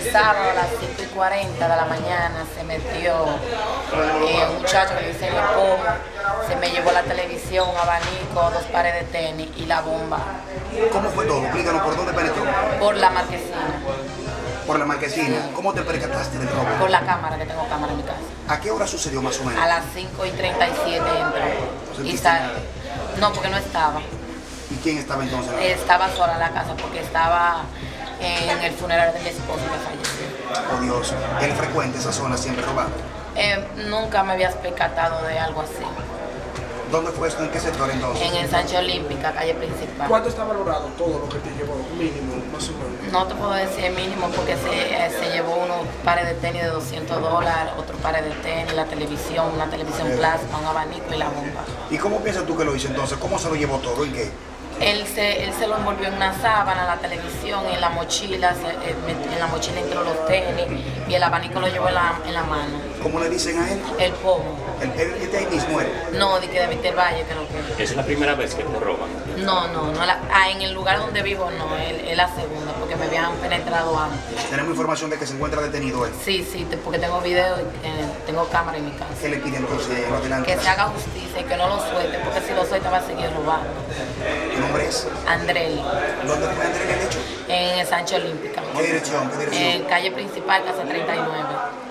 sábado a las 5:40 de la mañana se metió un muchacho que le dice el pomo, se me llevó la televisión, abanico, 2 pares de tenis y la bomba. ¿Cómo fue todo? Explícanos, ¿por dónde penetró? Por la marquesina. Por la marquesina. Sí. ¿Cómo te percataste del robo? Por la cámara, que tengo cámara en mi casa. ¿A qué hora sucedió más o menos? A las 5:37 entró. Y no, porque no estaba. ¿Y quién estaba entonces? Estaba sola en la casa porque estaba en el funeral de mi esposo que falleció. Oh Dios, él frecuenta esa zona siempre robando. Nunca me había percatado de algo así. ¿Dónde fue esto? ¿En qué sector entonces? En el Sancho Olímpica, calle principal. ¿Cuánto está valorado todo lo que te llevó? Mínimo, más o menos. No te puedo decir mínimo porque se llevó unos pares de tenis de $200, otro pares de tenis, la televisión, una televisión plasma, un abanico y la bomba. ¿Y cómo piensas tú que lo hizo entonces? ¿Cómo se lo llevó todo? ¿En qué? Él se lo envolvió en una sábana, la televisión, en la mochila, en la mochila entró los tenis y el abanico lo llevó en la mano. ¿Cómo le dicen a él? El pomo. ¿Él está ahí mismo él? No, de que de Víctor Valle creo que. ¿Es la primera vez que te roban? No, en el lugar donde vivo no, es la segunda, porque me habían penetrado antes. Tenemos información de que se encuentra detenido él. Sí, porque tengo video y tengo cámara en mi casa. ¿Qué le pide entonces lo adelante? Que se haga justicia y que no lo suelte, porque si lo suelta va a seguir robando. ¿Tu nombre es? Andrel, ¿Dónde fue Andrés el hecho? en el Sancho Olímpica. ¿Qué dirección? ¿Qué dirección? En calle principal, casa 39.